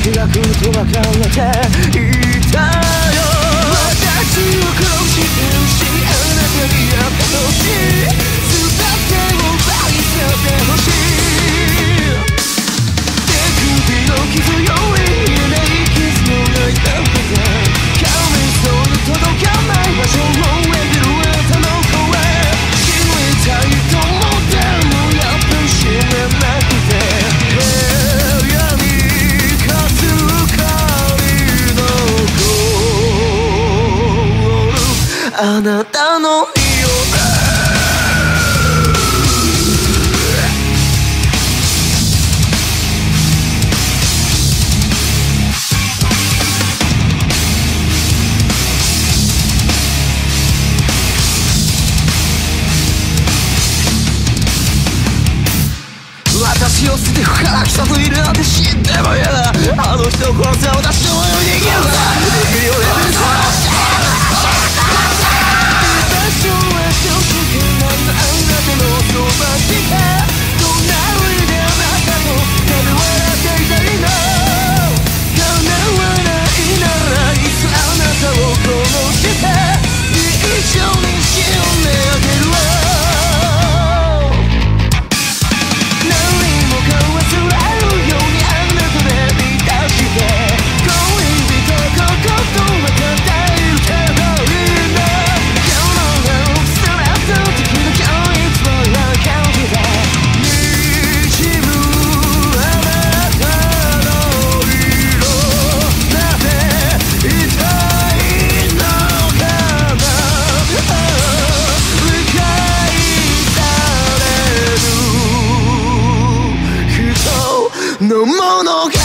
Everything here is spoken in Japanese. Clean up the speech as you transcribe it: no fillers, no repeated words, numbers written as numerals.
日が来ると分かれていたよ。私を殺してるし、あなたに会ってほしい、全てを奪い去ってほしい。手首の傷より言えない傷のないだけで、顔面そうに届かない場所を描るあなたの声、死にたいと思ってもやっぱり死ねなくて、部屋にかすかに残るあなたの匂い。私を捨ててから来たといるなんて知っても嫌だ。あの人を殺せ、私のように生きるんだ。生きるよね。場所は正直なあなたのそばしか、どんな上であなたとただ笑っていたいの。叶わないならいつあなたを殺して一緒に死んであげるわ。のものが